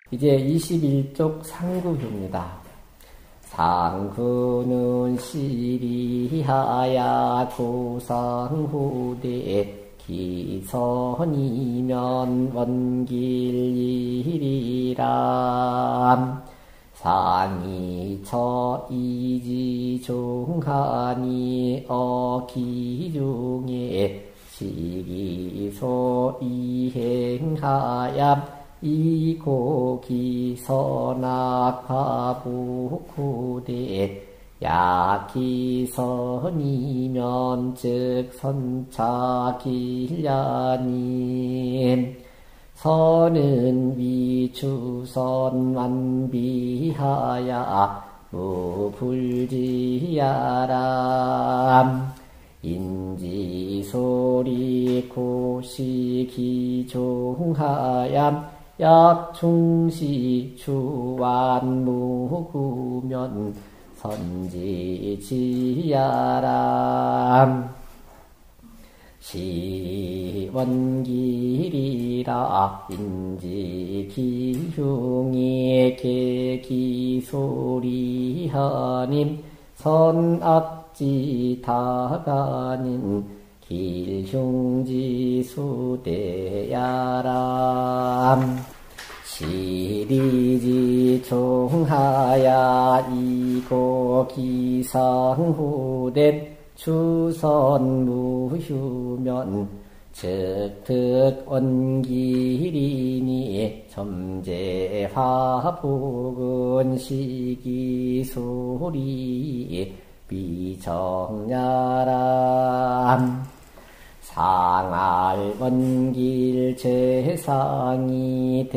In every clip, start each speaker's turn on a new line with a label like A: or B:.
A: 이제 21쪽 상구효입니다. 상구는 시리하야 조상후대 기선이면 원길이리람 상이처 이지중하니 어기중에 시기소 이행하야 이고기 선악화부구대 야기선이면 즉 선차길야님 선은 위추선 완비하야 무불지야람 인지소리 고시기종하얌 약충시 추완무구면 선지지야람 시원길이라 인지기흉이 계기소리하님 선악지다가님 길흉지수대야람 시리지종하야 이고기상후된 추선무휴면 즉득원길이니 점재화복은 시기소리 비정야람 상알원길 제상이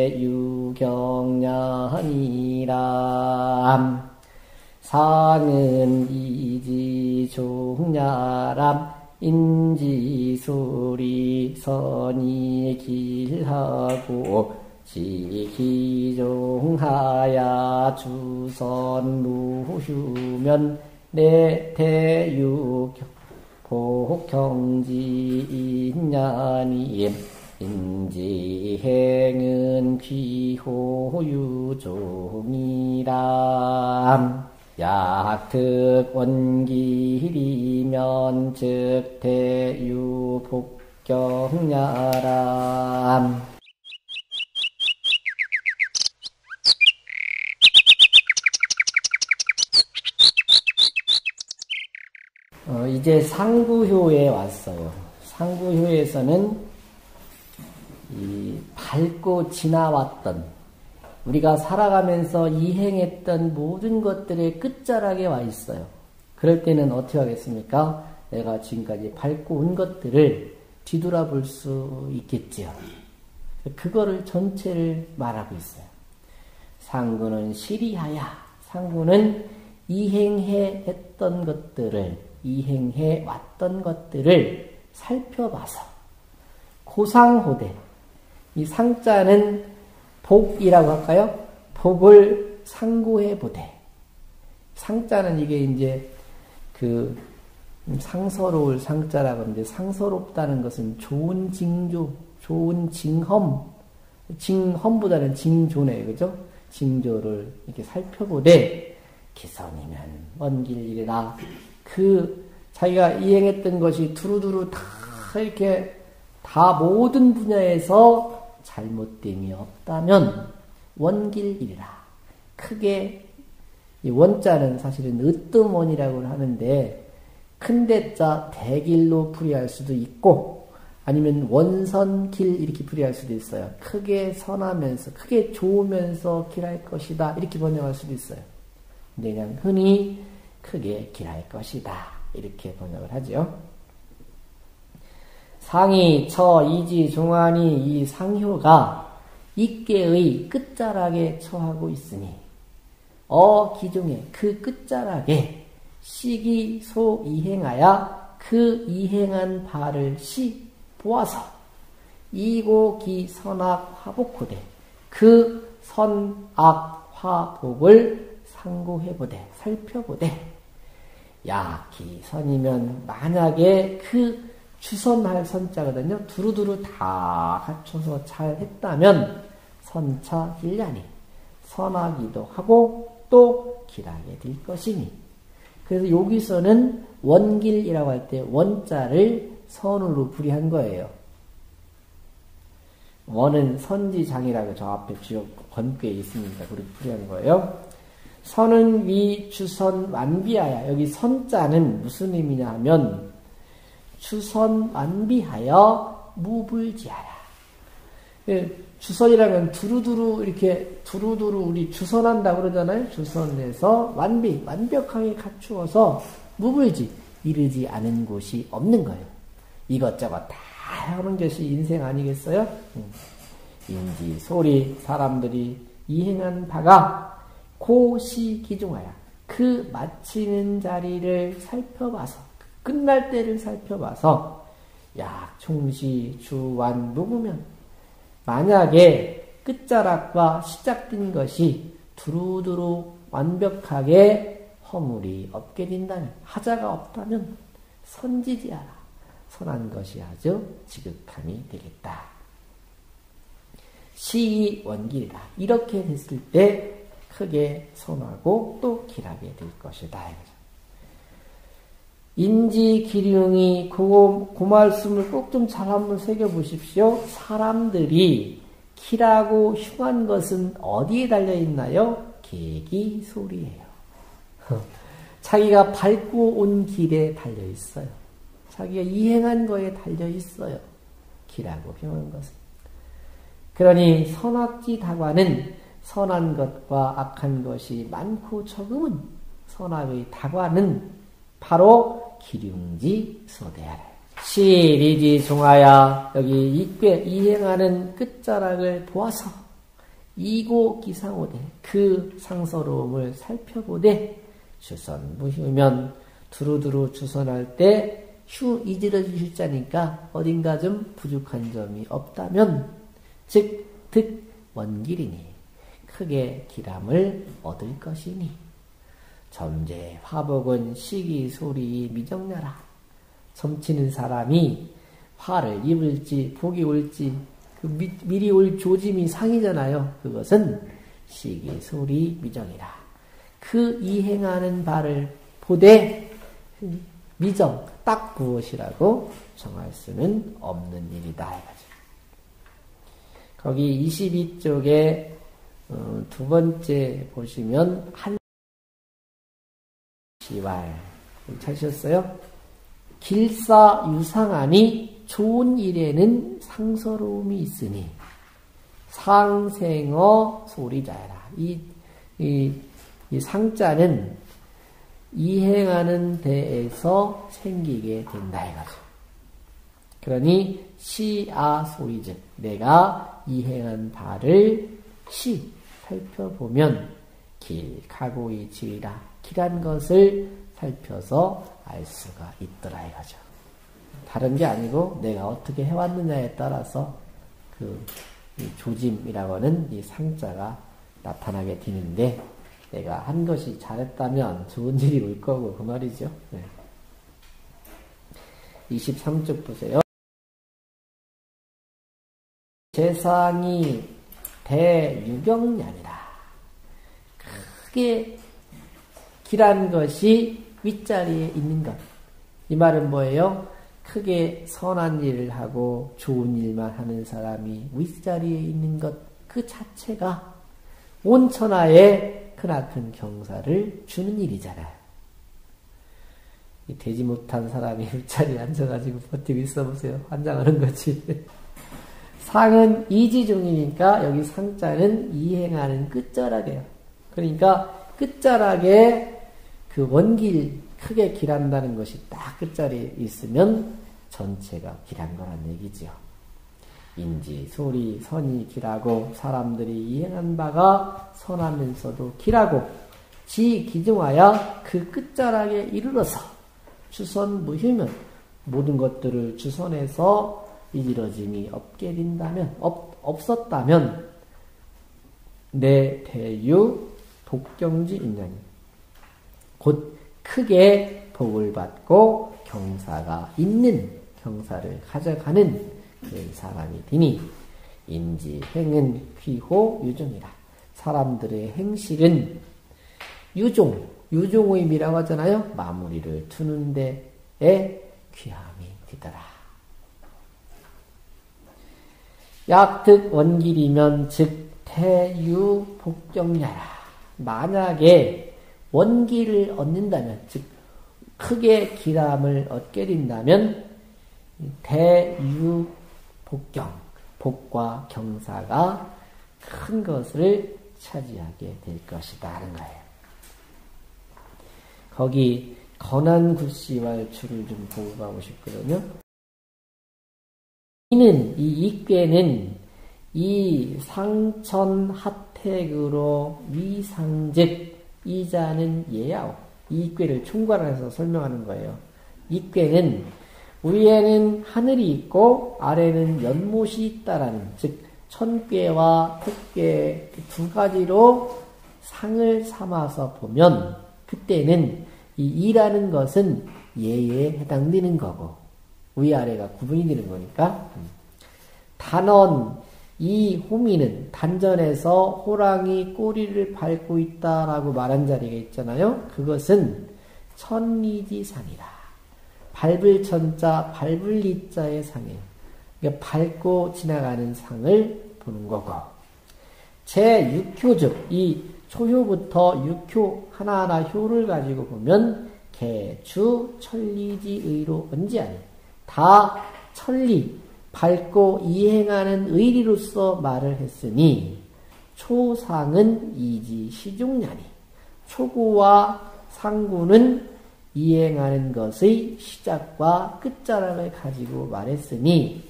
A: 대유경량이람 상은 이지종야람 인지소리 선이 길하고 지기종하야 주선무휴면 내대유 복경지인야님 인지행은 귀호유종이람 약득원길이면 즉 대유복경야람 이제 상구효에 왔어요. 상구효에서는 이 밟고 지나왔던 우리가 살아가면서 이행했던 모든 것들의 끝자락에 와 있어요. 그럴 때는 어떻게 하겠습니까? 내가 지금까지 밟고 온 것들을 뒤돌아볼 수 있겠지요. 그거를 전체를 말하고 있어요. 상구는 시리하야. 상구는 이행해 했던 것들을, 이행해 왔던 것들을 살펴봐서 고상호대. 이 상자는 복이라고 할까요? 복을 상고해 보되. 상자는 이게 이제 그 상서로울 상자라고 하는데 상서롭다는 것은 좋은 징조, 좋은 징험, 징험보다는 징조네, 그죠? 징조를 이렇게 살펴보되 기선이면 먼 길이라 그 자기가 이행했던 것이 두루두루 다 이렇게 다 모든 분야에서 잘못됨이 없다면 원길이라. 크게 이 원자는 사실은 으뜸원이라고 하는데 큰 대자 대길로 풀이할 수도 있고 아니면 원선길 이렇게 풀이할 수도 있어요. 크게 선하면서 크게 좋으면서 길할 것이다 이렇게 번역할 수도 있어요. 근데 그냥 흔히 크게 길할 것이다 이렇게 번역을 하죠. 상이, 처, 이지, 중환이 이 상효가 입계의 끝자락에 처하고 있으니 기중에 그 끝자락에 시기, 소, 이행하야 그 이행한 바를 보아서 이고, 기, 선악, 화복호되 그 선악, 화복을 상고해보되 살펴보되 야기, 선이면 만약에 그 주선할 선자거든요. 두루두루 다 갖춰서 잘 했다면 선차 길냐니 선하기도 하고 또 길하게 될 것이니. 그래서 여기서는 원길이라고 할 때 원자를 선으로 불이한 거예요. 원은 선지장이라고 저 앞에 주역 권귀에 있으니까 그렇게 불이한 거예요. 선은 위 주선 완비하여. 여기 선자는 무슨 의미냐 하면 주선 완비하여 무불지하라. 주선이라면 두루두루 이렇게 두루두루 우리 주선한다 그러잖아요. 주선해서 완벽하게 갖추어서 무불지 이르지 않은 곳이 없는 거예요. 이것저것 다 하는 것이 인생 아니겠어요? 인지 소리 사람들이 이행한 바가 고시 기중하여 그 마치는 자리를 살펴봐서 끝날 때를 살펴봐서 약 총시 주완 무구면 만약에 끝자락과 시작된 것이 두루두루 완벽하게 허물이 없게 된다면 하자가 없다면 선지지하라. 선한 것이 아주 지극함이 되겠다. 시이 원길이다. 이렇게 됐을 때 크게 선하고 또 길하게 될 것이다. 인지 기륭이 그 말씀을 꼭 좀 잘 한번 새겨보십시오. 사람들이 길하고 흉한 것은 어디에 달려있나요? 계기 소리예요. 자기가 밟고 온 길에 달려있어요. 자기가 이행한 거에 달려있어요. 길하고 흉한 것은. 그러니 선악지 다과는 선한 것과 악한 것이 많고 적음은 선악의 다과는 바로 기륭지 소대하라. 시리지 종하야. 여기 이꽤 이행하는 끝자락을 보아서 이고 기상오되 그 상서로움을 살펴보되 주선 무휴면 두루두루 주선할 때 이지러지 휴자니까 어딘가 좀 부족한 점이 없다면 즉 득 원길이니 크게 길함을 얻을 것이니 점재 화복은 시기 소리 미정나라. 점치는 사람이 화를 입을지 복이 올지 그 미리 올 조짐이 상이잖아요. 그것은 시기 소리 미정이라. 그 이행하는 바를 보되 미정 딱 무엇이라고 정할 수는 없는 일이다. 거기 22쪽에 두 번째 보시면 한시왈 찾으셨어요? 길사 유상하니 좋은 일에는 상서로움이 있으니 상생어 소리자라. 이 상자는 이행하는 데에서 생기게 된다 이거죠. 그러니 시아 소리즉 내가 이행한 바를 살펴보면 길 가고의 질이라 길한 것을 살펴서 알 수가 있더라 이거죠. 다른 게 아니고 내가 어떻게 해왔느냐에 따라서 그 조짐이라고 하는 이 상자가 나타나게 되는데 내가 한 것이 잘했다면 좋은 일이 올 거고 그 말이죠. 네. 23쪽 보세요. 세상이 대유경량이라. 크게 길한 것이 윗자리에 있는 것. 이 말은 뭐예요? 크게 선한 일을 하고 좋은 일만 하는 사람이 윗자리에 있는 것 그 자체가 온 천하에 크나큰 경사를 주는 일이잖아요. 되지 못한 사람이 윗자리에 앉아가지고 버티고 있어 보세요. 환장하는 거지. 상은 이지중이니까 여기 상자는 이행하는 끝자락이에요. 그러니까 끝자락에 그 원길 크게 길한다는 것이 딱 끝자리에 있으면 전체가 길한 거란 얘기지요. 인지, 소리, 선이 길하고 사람들이 이행한 바가 선하면서도 길하고 지 기중하여 그 끝자락에 이르러서 주선 무휴면 모든 것들을 주선해서 이지러짐이 없게 된다면 없었다면 내 대유 독경지 인연이 곧 크게 복을 받고 경사가 있는 경사를 가져가는 그 사람이 되니 인지 행은 귀호 유종이라. 사람들의 행실은 유종의미라고 하잖아요. 마무리를 두는 데에 귀함이 되더라. 약득 원길이면 즉 태유복정야라. 만약에 원길을 얻는다면, 즉 크게 기람을 얻게 된다면 대유복경, 복과 경사가 큰 것을 차지하게 될 것이다 하는 거예요. 거기 건안구씨와 줄을 좀 보고 가고 싶거든요. 이 익괴는 이 상천하택으로 위상즉 이자는 예야오. 이 익괴를 총괄해서 설명하는 거예요. 익괴는 위에는 하늘이 있고 아래는 연못이 있다라는, 즉 천괴와 택괴 두 가지로 상을 삼아서 보면 그때는 이 이라는 것은 예에 해당되는 거고 위아래가 구분이 되는 거니까. 단언 이 호미는 단전에서 호랑이 꼬리를 밟고 있다라고 말한 자리가 있잖아요. 그것은 천리지상이라. 밟을 천자, 밟을 리자의 상이에요. 그러니까 밟고 지나가는 상을 보는 거고. 제6효 즉 이 초효부터 6효 하나하나 효를 가지고 보면 개추 천리지의로 언제하니 다 천리 밟고 이행하는 의리로서 말을 했으니 초상은 이지 시중냐니 초구와 상구는 이행하는 것의 시작과 끝자락을 가지고 말했으니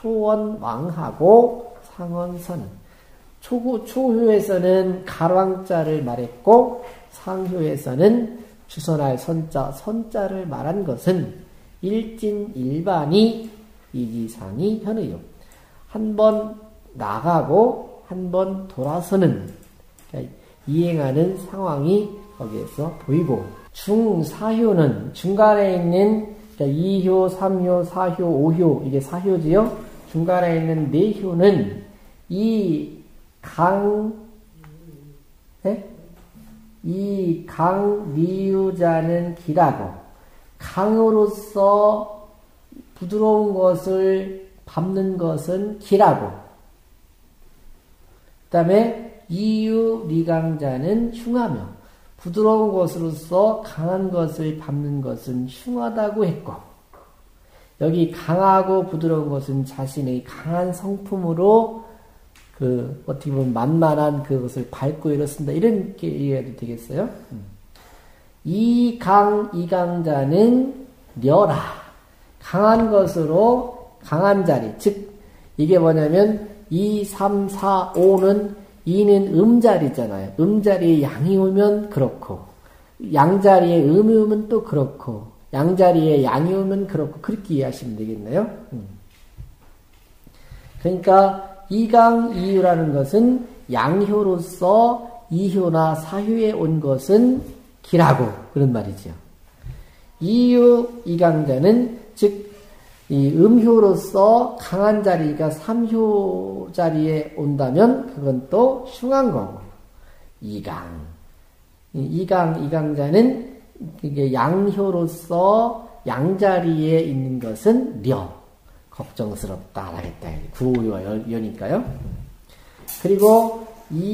A: 초원왕하고 상원선 초효에서는 가랑자를 말했고 상효에서는 주선할 선자를 말한 것은 일진일반이 이지상이 현의요. 한 번 나가고 한 번 돌아서는 이행하는 상황이 거기에서 보이고, 중사효는 중간에 있는 2효, 3효, 4효, 5효, 이게 4효지요? 중간에 있는 4효는 이 강리유자는 기라고, 강으로서 부드러운 것을 밟는 것은 기라고, 그 다음에 이유리강자는 흉하며 부드러운 것으로서 강한 것을 밟는 것은 흉하다고 했고, 여기 강하고 부드러운 것은 자신의 강한 성품으로 어떻게 보면 만만한 그것을 밟고 이렇습니다. 이런 게 이해해도 되겠어요? 이강자는 려라. 강한 것으로 강한 자리. 즉, 이게 뭐냐면, 2, 3, 4, 5는, 2는 음자리잖아요. 음자리에 양이 오면 그렇고, 양자리에 음이 오면 또 그렇고, 양자리에 양이 오면 그렇고, 그렇게 이해하시면 되겠네요. 그러니까, 이강이유라는 것은 양효로서 2효나 4효에 온 것은 기라고, 그런 말이죠. 이유, 이강자는, 즉, 이 음효로서 강한 자리가 3효 자리에 온다면, 그건 또 흉한 거고. 이강자는, 이게 양효로서 양자리에 있는 것은 려. 걱정스럽다 하겠다. 구호와 여니까요. 그리고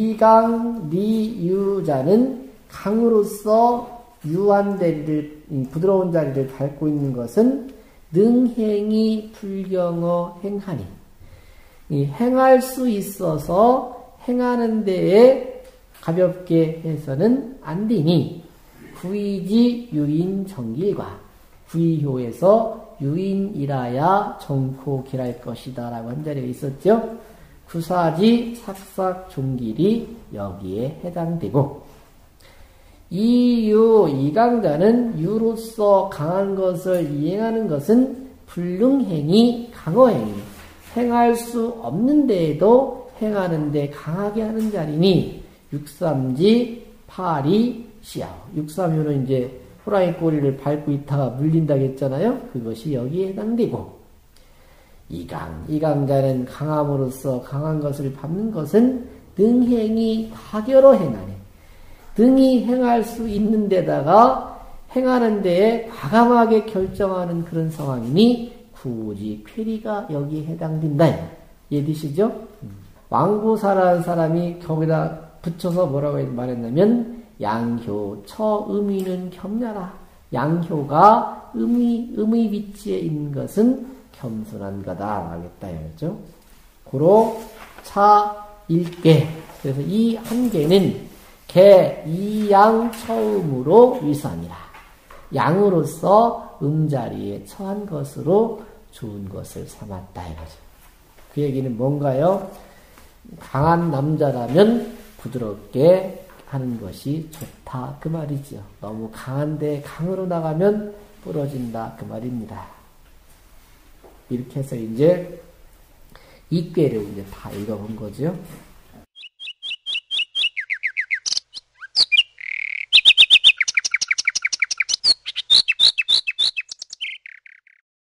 A: 이강리유자는 강으로서 유한 자리를, 부드러운 자리를 밟고 있는 것은 능행이 불경어 행하니, 행할 수 있어서 행하는 데에 가볍게 해서는 안 되니, 구이지 유인 정길과 구이효에서 유인이라야 정코 길할 것이다 라고 한 자리가 있었죠. 구사지 삭삭 종길이 여기에 해당되고, 이강자는 유로서 강한 것을 이행하는 것은 불능행이 강어행이, 행할 수 없는 데에도 행하는데 강하게 하는 자리니 육삼지 파리 시야오. 육삼효는 이제 호랑이 꼬리를 밟고 있다가 물린다고 했잖아요. 그것이 여기에 해당되고, 이강자는 강함으로써 강한 것을 밟는 것은 능행이 다교로 행하네. 능히 행할 수 있는 데다가 행하는 데에 과감하게 결정하는 그런 상황이니 굳이 쾌리가 여기에 해당된다. 이해되시죠? 왕구사라는 사람이 거기다 붙여서 뭐라고 말했냐면 양효 처음이는 겸냐라. 양효가 음의 위치에 있는 것은 겸손한 거다 하겠다 이거죠. 고로 차 일개. 그래서 이 한 개는 개 이양 처음으로 위선이라. 양으로서 음자리에 처한 것으로 좋은 것을 삼았다 이거죠. 그 얘기는 뭔가요? 강한 남자라면 부드럽게 하는 것이 좋다 그 말이죠. 너무 강한데 강으로 나가면 부러진다 그 말입니다. 이렇게 해서 이제 이 꾀를 이제 다 읽어본 거죠.